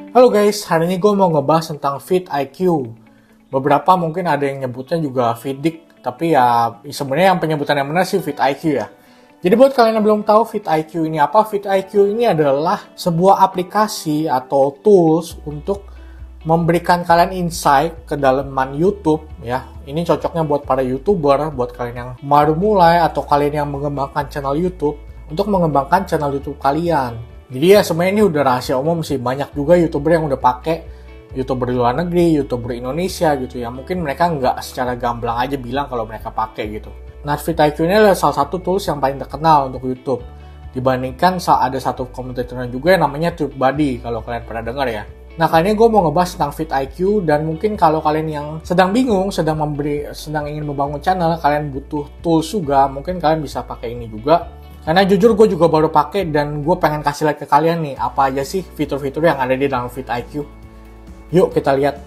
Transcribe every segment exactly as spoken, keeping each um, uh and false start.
Halo guys, hari ini gue mau ngebahas tentang vidIQ. Beberapa mungkin ada yang nyebutnya juga Vidiq, tapi ya sebenarnya yang penyebutan yang benar sih vidIQ ya. Jadi buat kalian yang belum tahu vidIQ ini apa, vidIQ ini adalah sebuah aplikasi atau tools untuk memberikan kalian insight ke dalaman YouTube ya. Ini cocoknya buat para YouTuber, buat kalian yang baru mulai atau kalian yang mengembangkan channel YouTube untuk mengembangkan channel YouTube kalian. Jadi ya sebenarnya ini udah rahasia umum sih, banyak juga YouTuber yang udah pakai, YouTuber di luar negeri, YouTuber Indonesia gitu ya. Mungkin mereka nggak secara gamblang aja bilang kalau mereka pakai gitu. Nah, vidIQ ini adalah salah satu tools yang paling terkenal untuk YouTube. Dibandingkan ada satu kompetitornya juga yang namanya TubeBuddy, kalau kalian pernah dengar ya. Nah, kali ini gue mau ngebahas tentang vidIQ, dan mungkin kalau kalian yang sedang bingung, sedang memberi, sedang ingin membangun channel, kalian butuh tools juga, mungkin kalian bisa pakai ini juga. Karena jujur gue juga baru pakai dan gue pengen kasih lihat ke kalian nih apa aja sih fitur-fitur yang ada di dalam vidIQ. Yuk kita lihat.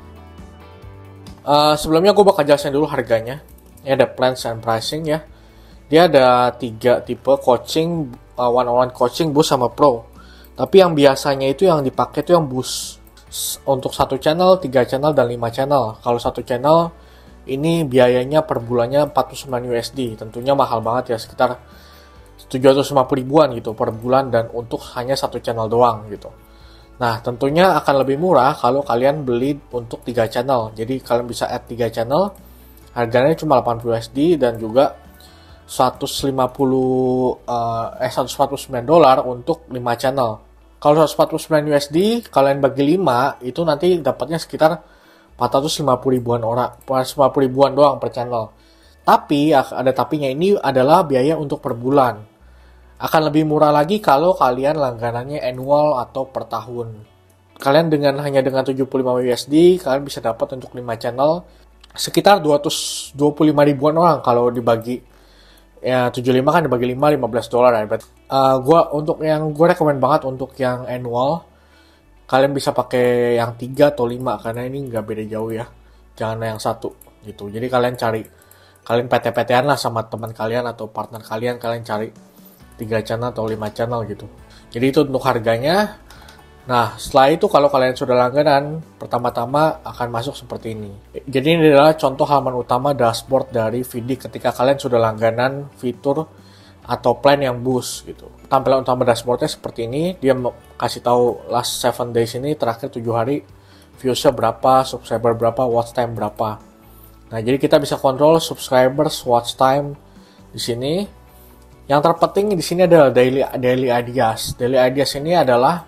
Uh, sebelumnya gue bakal jelasin dulu harganya. Ini ada plans and pricing ya. Dia ada tiga tipe coaching, uh, one-on-one coaching, boost sama pro. Tapi yang biasanya itu yang dipakai itu yang boost. Untuk satu channel, tiga channel, dan lima channel. Kalau satu channel ini biayanya per bulannya empat puluh sembilan U S D. Tentunya mahal banget ya, sekitar tujuh ratus lima puluh ribuan gitu per bulan, dan untuk hanya satu channel doang gitu. Nah, tentunya akan lebih murah kalau kalian beli untuk tiga channel. Jadi kalian bisa add tiga channel, harganya cuma delapan puluh U S D, dan juga seratus lima puluh eh seratus empat puluh sembilan dolar untuk lima channel. Kalau seratus empat puluh sembilan U S D kalian bagi lima, itu nanti dapatnya sekitar empat ratus lima puluh ribuan orang, empat ratus lima puluh ribuan doang per channel. Tapi ada tapinya, ini adalah biaya untuk per bulan. Akan lebih murah lagi kalau kalian langganannya annual atau per tahun. Kalian dengan hanya dengan tujuh puluh lima U S D, kalian bisa dapat untuk lima channel sekitar dua ratus dua puluh lima ribuan orang kalau dibagi. Ya, tujuh puluh lima kan dibagi lima, lima belas dolar ya. Uh, gua untuk yang gue rekomen banget untuk yang annual, kalian bisa pakai yang tiga atau lima karena ini nggak beda jauh ya. Jangan yang satu gitu. Jadi kalian cari, kalian P T-P T-an lah sama teman kalian atau partner kalian, kalian cari tiga channel atau lima channel gitu. Jadi itu untuk harganya. Nah, setelah itu kalau kalian sudah langganan, pertama-tama akan masuk seperti ini. Jadi ini adalah contoh halaman utama dashboard dari Vidiq ketika kalian sudah langganan fitur atau plan yang boost gitu. Tampilan utama dashboardnya seperti ini. Dia kasih tahu last seven days ini, terakhir tujuh hari, viewsnya berapa, subscriber berapa, watch time berapa. Nah, jadi kita bisa kontrol subscribers, watch time di sini. Yang terpenting di sini adalah daily daily ideas. Daily ideas ini adalah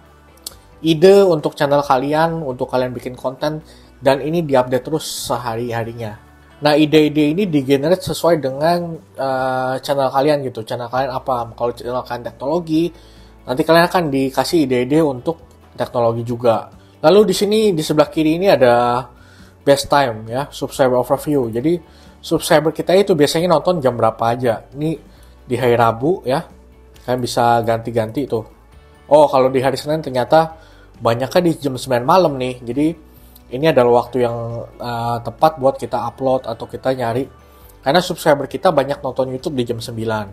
ide untuk channel kalian, untuk kalian bikin konten, dan ini diupdate terus sehari-harinya. Nah, ide-ide ini digenerate sesuai dengan uh, channel kalian gitu. Channel kalian apa? Kalau channel kalian teknologi, nanti kalian akan dikasih ide-ide untuk teknologi juga. Lalu di sini di sebelah kiri ini ada best time ya, subscriber overview. Jadi subscriber kita itu biasanya nonton jam berapa aja. Ini di hari Rabu ya, kalian bisa ganti-ganti tuh. Oh, kalau di hari Senin ternyata banyaknya di jam sembilan malam nih. Jadi ini adalah waktu yang uh, tepat buat kita upload atau kita nyari. Karena subscriber kita banyak nonton YouTube di jam sembilan.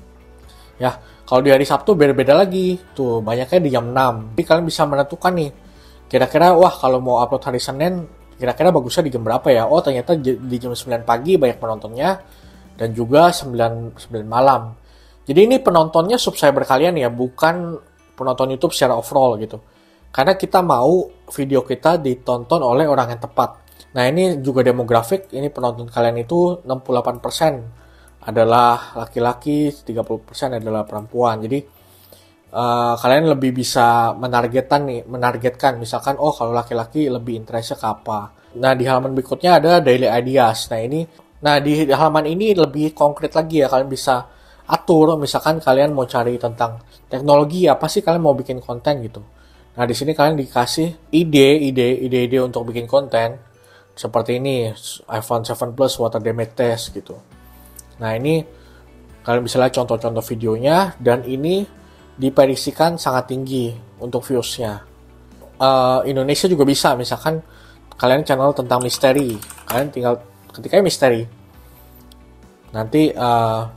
Ya, kalau di hari Sabtu beda-beda lagi. Tuh, banyaknya di jam enam. Jadi kalian bisa menentukan nih. Kira-kira wah kalau mau upload hari Senin, kira-kira bagusnya di jam berapa ya? Oh, ternyata di jam sembilan pagi banyak penontonnya. Dan juga sembilan, sembilan malam. Jadi ini penontonnya subscriber kalian ya, bukan penonton YouTube secara overall gitu. Karena kita mau video kita ditonton oleh orang yang tepat. Nah, ini juga demografik, ini penonton kalian itu enam puluh delapan persen adalah laki-laki, tiga puluh persen adalah perempuan. Jadi uh, kalian lebih bisa menargetkan nih, menargetkan misalkan oh kalau laki-laki lebih interestnya ke apa. Nah, di halaman berikutnya ada daily ideas. Nah, ini Nah, di halaman ini lebih konkret lagi ya, kalian bisa atur, misalkan kalian mau cari tentang teknologi, apa sih kalian mau bikin konten gitu. Nah, di sini kalian dikasih ide, ide, ide-ide untuk bikin konten, seperti ini, iPhone seven Plus water damage test gitu. Nah, ini kalian bisa lihat contoh-contoh videonya, dan ini diprediksikan sangat tinggi untuk viewsnya. Uh, Indonesia juga bisa, misalkan kalian channel tentang misteri, kalian tinggal ketika misteri nanti uh,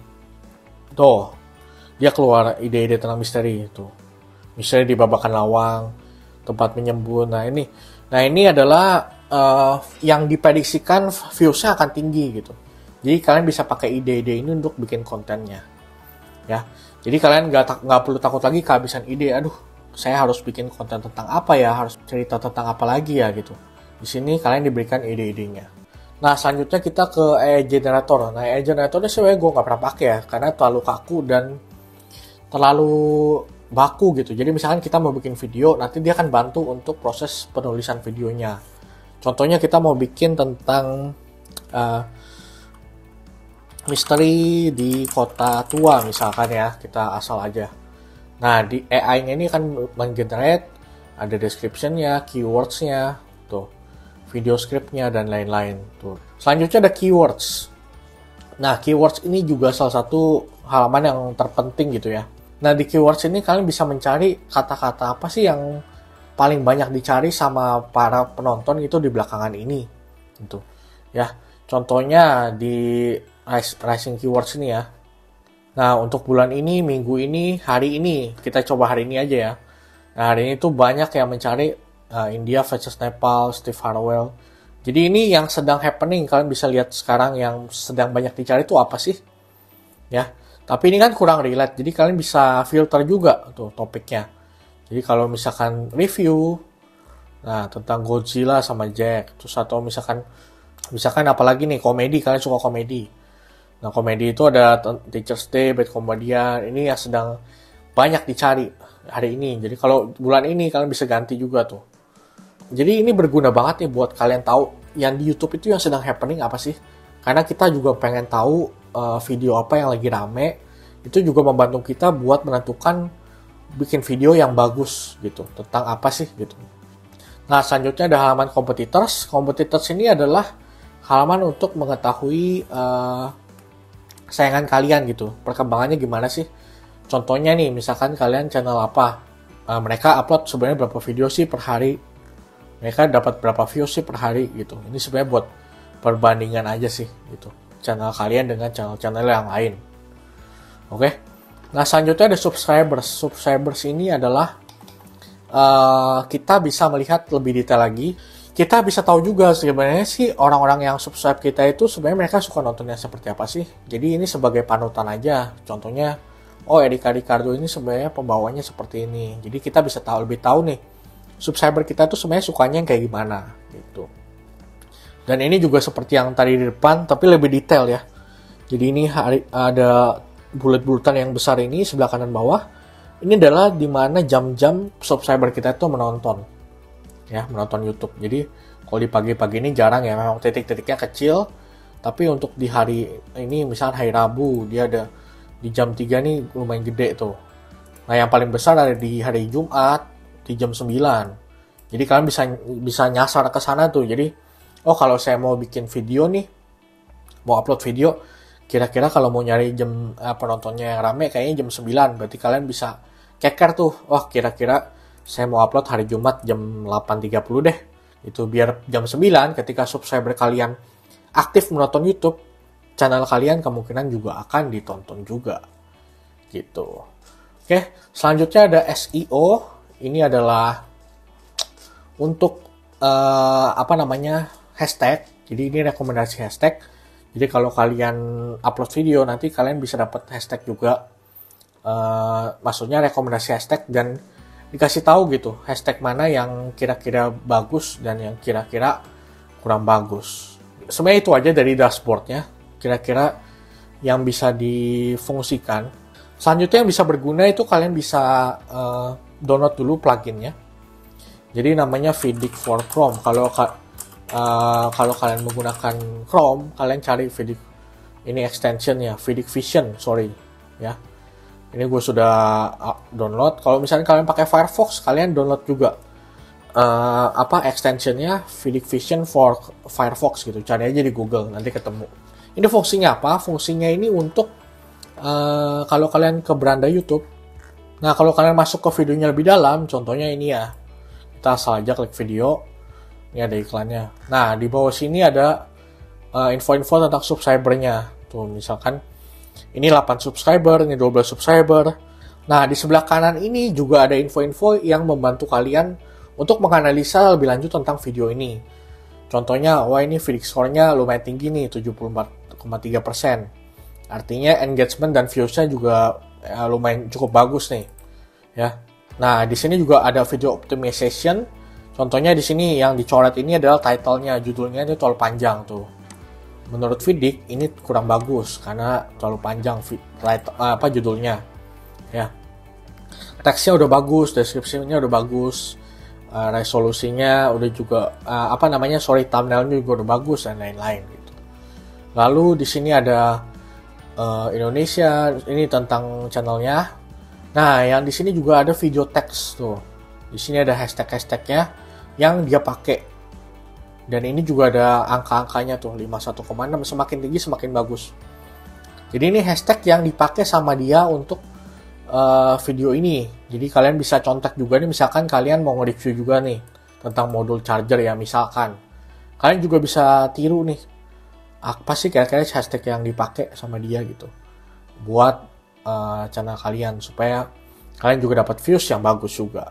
tuh dia keluar ide-ide tentang misteri itu, misteri di babakan lawang, tempat menyembun. Nah ini, nah ini adalah uh, yang diprediksikan viewsnya akan tinggi gitu. Jadi kalian bisa pakai ide-ide ini untuk bikin kontennya, ya. Jadi kalian nggak nggak perlu takut lagi kehabisan ide. Aduh, saya harus bikin konten tentang apa ya? Harus cerita tentang apa lagi ya gitu. Di sini kalian diberikan ide-idenya. Nah selanjutnya kita ke A I generator. Nah A I generatornya sebenarnya gue nggak pernah pakai ya, karena terlalu kaku dan terlalu baku gitu. Jadi misalkan kita mau bikin video, nanti dia akan bantu untuk proses penulisan videonya. Contohnya kita mau bikin tentang uh, misteri di kota tua misalkan ya, kita asal aja. Nah di A I-nya ini akan menggenerate, ada description-nya, keywords-nya, tuh, video script-nya dan lain-lain. Tuh. Selanjutnya ada keywords. Nah keywords ini juga salah satu halaman yang terpenting gitu ya. Nah di keywords ini kalian bisa mencari kata-kata apa sih yang paling banyak dicari sama para penonton itu di belakangan ini, gitu. Ya, contohnya di Rising Keywords ini ya. Nah, untuk bulan ini, minggu ini, hari ini, kita coba hari ini aja ya. Nah, hari ini tuh banyak yang mencari uh, India versus Nepal, Steve Harwell. Jadi ini yang sedang happening, kalian bisa lihat sekarang yang sedang banyak dicari itu apa sih? Ya, tapi ini kan kurang relate, jadi kalian bisa filter juga tuh topiknya. Jadi kalau misalkan review, nah tentang Godzilla sama Jack, terus atau misalkan, misalkan apalagi nih komedi, kalian suka komedi. Nah, komedi itu ada Teacher's Day, Bad Comedian, ini yang sedang banyak dicari hari ini. Jadi kalau bulan ini kalian bisa ganti juga tuh. Jadi ini berguna banget nih buat kalian tahu yang di YouTube itu yang sedang happening apa sih. Karena kita juga pengen tahu uh, video apa yang lagi rame. Itu juga membantu kita buat menentukan bikin video yang bagus gitu. Tentang apa sih gitu. Nah, selanjutnya ada halaman competitors. Competitors ini adalah halaman untuk mengetahui Uh, sayangan kalian gitu, perkembangannya gimana sih. Contohnya nih, misalkan kalian channel apa, uh, mereka upload sebenarnya berapa video sih per hari, mereka dapat berapa views sih per hari gitu. Ini sebenarnya buat perbandingan aja sih gitu, channel kalian dengan channel-channel yang lain. Oke, nah selanjutnya ada subscribers. Subscribers ini adalah uh, kita bisa melihat lebih detail lagi. Kita bisa tahu juga sebenarnya sih orang-orang yang subscribe kita itu sebenarnya mereka suka nontonnya seperti apa sih. Jadi ini sebagai panutan aja. Contohnya, oh Erika Ricardo ini sebenarnya pembawanya seperti ini. Jadi kita bisa tahu lebih tahu nih subscriber kita tuh sebenarnya sukanya yang kayak gimana gitu. Dan ini juga seperti yang tadi di depan tapi lebih detail ya. Jadi ini hari, ada bulat-bulatan yang besar ini sebelah kanan bawah. Ini adalah dimana jam-jam subscriber kita itu menonton. Ya, menonton YouTube. Jadi kalau di pagi-pagi ini jarang ya, memang titik-titiknya kecil. Tapi untuk di hari ini, misalnya hari Rabu, dia ada di jam tiga nih lumayan gede tuh. Nah, yang paling besar ada di hari Jumat di jam sembilan. Jadi kalian bisa bisa nyasar ke sana tuh. Jadi, oh kalau saya mau bikin video nih, mau upload video, kira-kira kalau mau nyari jam eh, penontonnya yang rame kayaknya jam sembilan. Berarti kalian bisa keker tuh. Wah, kira-kira saya mau upload hari Jumat jam delapan tiga puluh deh. Itu biar jam sembilan ketika subscriber kalian aktif menonton YouTube, channel kalian kemungkinan juga akan ditonton juga. Gitu. Oke, selanjutnya ada S E O. Ini adalah untuk uh, apa namanya? Hashtag. Jadi ini rekomendasi hashtag. Jadi kalau kalian upload video nanti kalian bisa dapat hashtag juga. Uh, maksudnya rekomendasi hashtag dan dikasih tahu gitu hashtag mana yang kira-kira bagus dan yang kira-kira kurang bagus. Sebenarnya itu aja dari dashboardnya, kira-kira yang bisa difungsikan. Selanjutnya yang bisa berguna itu kalian bisa uh, download dulu pluginnya. Jadi namanya Vidic for Chrome. Kalau uh, kalau kalian menggunakan Chrome, kalian cari Vidic ini extensionnya, Vidic Vision, sorry ya. Ini gue sudah download. Kalau misalnya kalian pakai Firefox, kalian download juga uh, apa extensionnya Vidic Vision for Firefox gitu. Cari aja di Google, nanti ketemu. Ini fungsinya apa? Fungsinya ini untuk uh, kalau kalian ke beranda YouTube. Nah, kalau kalian masuk ke videonya lebih dalam, contohnya ini ya. Kita asal aja klik video. Ini ada iklannya. Nah, di bawah sini ada uh, info-info tentang subscribernya. Tuh, misalkan ini delapan subscriber, ini dua belas subscriber. Nah, di sebelah kanan ini juga ada info-info yang membantu kalian untuk menganalisa lebih lanjut tentang video ini. Contohnya, wah ini feed score-nya lumayan tinggi nih, tujuh puluh empat koma tiga persen. Artinya engagement dan views-nya juga ya, lumayan cukup bagus nih. Ya. Nah, di sini juga ada video optimization. Contohnya di sini yang dicoret ini adalah title-nya, judulnya itu terlalu panjang tuh. Menurut Vidik ini kurang bagus karena terlalu panjang title, apa judulnya. Ya. Teksnya udah bagus, deskripsinya udah bagus. Uh, resolusinya udah juga uh, apa namanya sorry thumbnailnya juga udah bagus dan lain-lain gitu. Lalu di sini ada uh, Indonesia, ini tentang channelnya. Nah, yang di sini juga ada video teks tuh. Di sini ada hashtag-hashtagnya yang dia pakai. Dan ini juga ada angka-angkanya tuh lima puluh satu koma enam, semakin tinggi semakin bagus. Jadi ini hashtag yang dipakai sama dia untuk uh, video ini. Jadi kalian bisa contek juga nih, misalkan kalian mau nge-review juga nih tentang modul charger ya misalkan. Kalian juga bisa tiru nih, apa sih kira-kira hashtag yang dipakai sama dia gitu. Buat uh, channel kalian, supaya kalian juga dapat views yang bagus juga.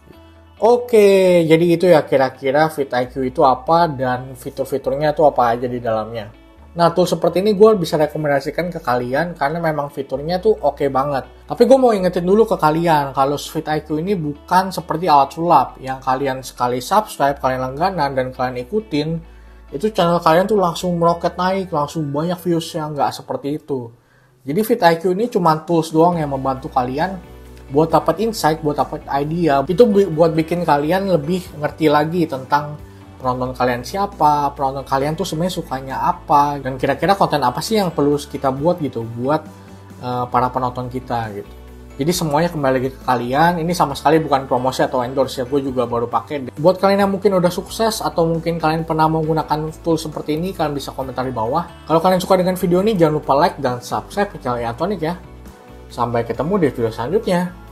Oke, jadi itu ya kira-kira vidIQ itu apa dan fitur-fiturnya itu apa aja di dalamnya. Nah, tool seperti ini gue bisa rekomendasikan ke kalian karena memang fiturnya tuh oke okay banget. Tapi gue mau ingetin dulu ke kalian kalau vidIQ ini bukan seperti alat sulap yang kalian sekali subscribe, kalian langganan dan kalian ikutin, itu channel kalian tuh langsung meroket naik, langsung banyak views yang nggak seperti itu. Jadi vidIQ ini cuma tools doang yang membantu kalian buat dapat insight, buat dapat idea. Itu buat bikin kalian lebih ngerti lagi tentang penonton kalian siapa, penonton kalian tuh sebenarnya sukanya apa, dan kira-kira konten apa sih yang perlu kita buat gitu buat uh, para penonton kita gitu. Jadi semuanya kembali lagi ke kalian. Ini sama sekali bukan promosi atau endorse ya, gue juga baru pakai. Buat kalian yang mungkin udah sukses atau mungkin kalian pernah menggunakan tool seperti ini, kalian bisa komentar di bawah. Kalau kalian suka dengan video ini, jangan lupa like dan subscribe ke channel Antonic ya. Sampai ketemu di video selanjutnya.